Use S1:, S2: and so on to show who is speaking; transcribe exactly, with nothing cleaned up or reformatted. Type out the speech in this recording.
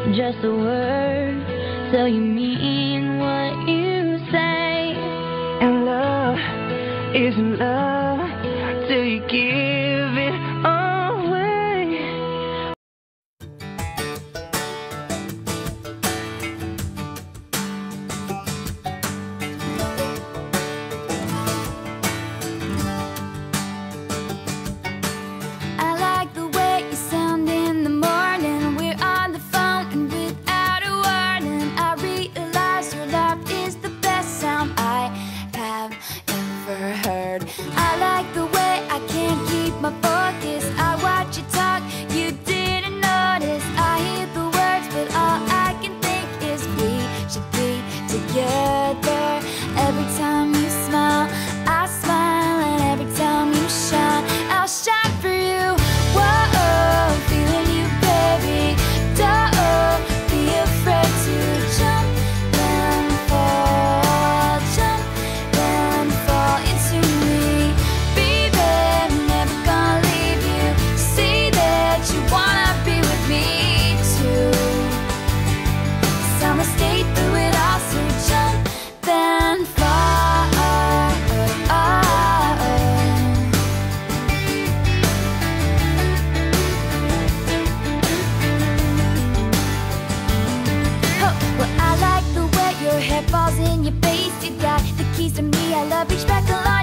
S1: just a word, so you mean what you say.
S2: And love isn't love till you give it away.
S3: I like the way you sound in the morning. We're on the phone and without a warning, I realize your laugh is the best sound I have ever heard. I like the way I can't keep my focus. I watch you talk, you didn't notice. I hear the words, but all I can think is we should be together. Every time you smile, I smile, and every time you shine, I'll shine for you. Whoa, feeling you, baby. Don't be afraid to jump and fall, jump and fall into me. Baby, never gonna leave you. See that you wanna be with me too. 'Cause I'ma stay through it all, so jump then fall. Well, I like the way your hair falls in your face. You got the keys to me, I love each back along.